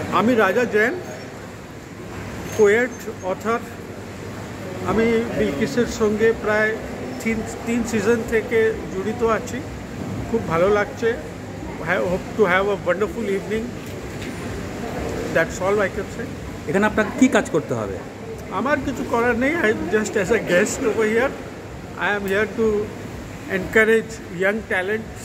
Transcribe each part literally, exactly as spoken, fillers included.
আমি রাজা Jain, poet, author. আমি বিলকিসের সঙ্গে প্রায় তিন তিন সিজন থেকে জড়িত আছি। খুব ভালো লাগছে। Hope to have a wonderful evening. That's all I can say. এখানে আপনাকে কী কাজ করতে হবে? আমার কিছু করার নেই। I just as a guest over here. I am here to encourage young talents.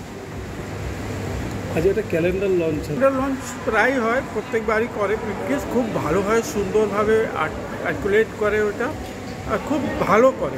আজ একটা ক্যালেন্ডার লঞ্চ ক্যালেন্ডার লঞ্চ প্রায় হয়, প্রত্যেকবারই করে বিলকিস। খুব ভালো হয়, সুন্দরভাবে আর্টিকুলেট করে ওটা, আর খুব ভালো করে।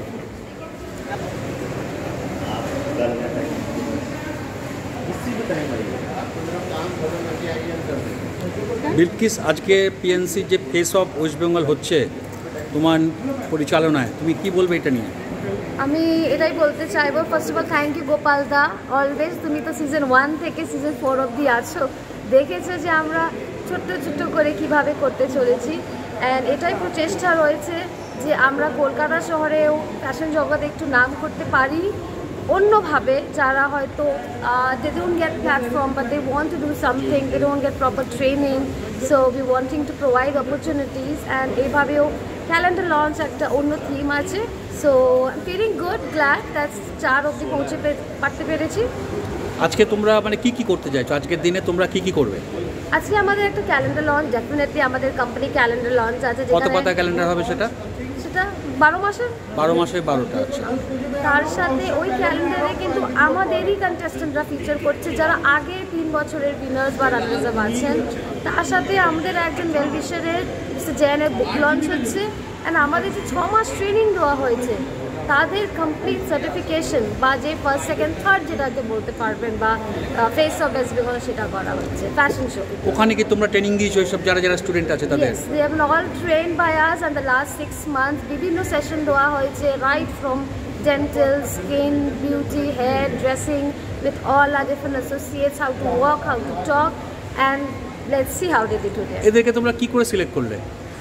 বিলকিস, আজকে পিএনসি যে ফেস অফ ওয়েস্ট বেঙ্গল হচ্ছে তোমার পরিচালনায়, তুমি কি বলবে এটা নিয়ে? আমি এটাই বলতে চাইবো, first of all thank you Gopal দা, অলওয়েজ। তুমি তো সিজন ওয়ান থেকে সিজন ফোর অবধি আছো, দেখেছো যে আমরা ছোট্ট ছোট্ট করে কিভাবে করতে চলেছি। অ্যান্ড এটাই প্রচেষ্টা রয়েছে যে আমরা কলকাতা শহরেও ফ্যাশন জগতে একটু নাম করতে পারি অন্যভাবে, যারা হয়তো they don't get platform but they want to do something, they don't get proper training. So we wanting to provide opportunities, and এইভাবেও ক্যালেন্ডার লঞ্চ একটা অন্য থিম আছে। So I am feeling good, glad that's চার অবধি পৌঁছে পারতে পেরেছি। আজকে তোমরা মানে কি কি করতে চাইছো? আজকের দিনে তোমরা কি কি করবে? আজকে আমাদের একটা ক্যালেন্ডার লঞ্চ, ডেফিনেটলি আমাদের কোম্পানি ক্যালেন্ডার লঞ্চ আছে। কত পাতা ক্যালেন্ডার হবে সেটা? সেটা বারো মাসের বারো মাসে বারোটা। আচ্ছা। তার সাথে ওই ক্যালেন্ডারে কিন্তু আমাদেরই কন্টেস্টেন্টরা ফিচার করছে, যারা আগে তিন বছরের উইনার্স বা রানার্স আপ আছেন। তার সাথে আমাদের একজন ওয়েলউইশারের মিস্টার জৈনের বুক লঞ্চ হচ্ছে। অ্যান্ড আমাদের যে ছ মাস ট্রেনিং দেওয়া হয়েছে, তাদের কমপ্লিট সার্টিফিকেশন বা যে ফার্স্ট সেকেন্ড থার্ড যেটাকে বলতে পারবেন, বা ফেস অফ ওয়েস্ট বেঙ্গল, সেটা করা হচ্ছে ফ্যাশন শো। ওখানে কি তোমরা ট্রেনিং দিয়েছো সব যারা যারা স্টুডেন্ট আছে তাদের? Yes, they have all trained by us and the last six months বিভিন্ন সেশন দেওয়া হয়েছে, right from dental, skin, beauty, hair, dressing, with all our different associates, how to walk, how to talk, and let's see how they do today. এদেরকে তোমরা কি করে select করলে?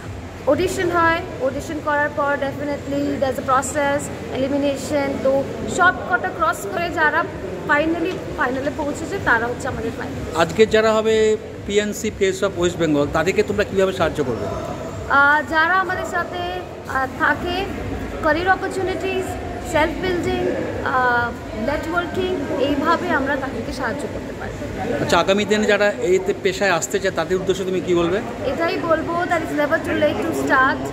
Audition হয়, audition করার পর definitely that's a process, elimination. তো সব কটা ক্রস করে যারা ফাইনালি ফাইনালে পৌঁছেছে তারা হচ্ছে আমাদের ফাইনাল। আজকে যারা হবে PNC face of West Bengal, তাদেরকে তোমরা কীভাবে সাহায্য করবে? যারা আমাদের সাথে থাকে, career opportunities, self building, networking, এইভাবে আমরা তাদেরকে সাহায্য করতে পারি। আচ্ছা, আগামী দিনে যারা এই পেশায় আসতে চায় তাদের উদ্দেশ্যে তুমি কি বলবে? এটাই বলবো, that is never too late to start.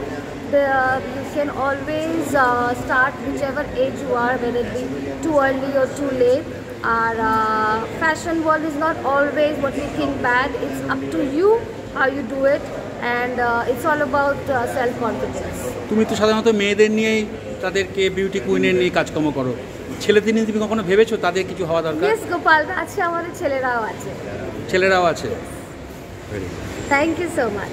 You can always uh, start whichever age you are, whether it be too early or too late. Our uh, fashion world is not always what we think bad. It's up to you how you do it, and uh, it's all about uh, self-confidence. তুমি তো সাধারণত মেয়েদের নিয়েই, তাদেরকে beauty কুইনের নিয়ে কাজকর্ম করো। ছেলেদের নিয়ে তুমি কখনো ভেবেছো তাদের কিছু হওয়া দরকার? Yes, গোপাল, আছে আমাদের ছেলেরাও আছে। ছেলেরাও আছে। Thank you so much.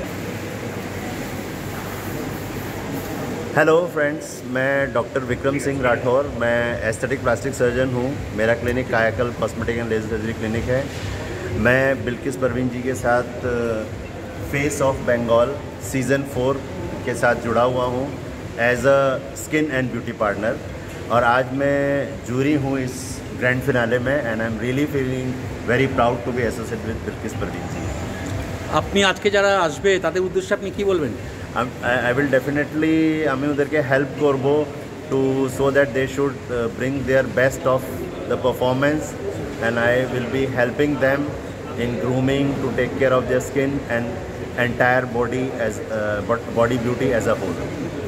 Hello friends, मैं डॉक्टर विक्रम सिंह राठौर, मैं एस्थेटिक प्लास्टिक सर्जन हूँ। मेरा clinic Kayakal cosmetic and laser surgery clinic है। मैं बिल्किस परवीन जी के साथ face of Bengal season four के साथ जुड़ा हुआ हूँ as a skin and beauty partner, और आज मैं जूरी हूँ इस ग्रैंड फिनाले में, and I am really feeling very proud to be associated with Bilkis Parveen जी। আপনি আজকে যারা আসবে তাদের উদ্দেশ্যে আপনি কি বলবেন? I will definitely আমি ওদেরকে হেল্প করব to so that they should uh, bring their best of the performance, and I will be helping them in grooming to take care of their skin and entire body as uh, body beauty as a whole.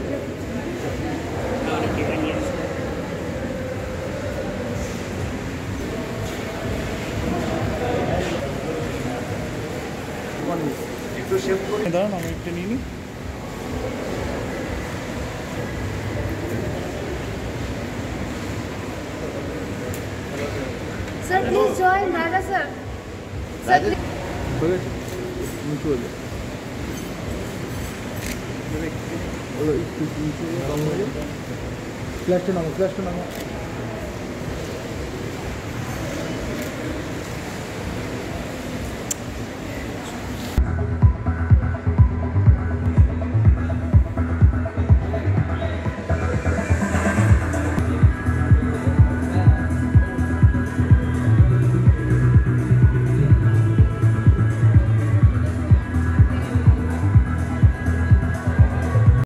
একটু shape করে দাঁড়ান, আমি একটা নিয়ে নিই। Sir, please join. Raja sir. Sir, please. Flash नामो flash नामो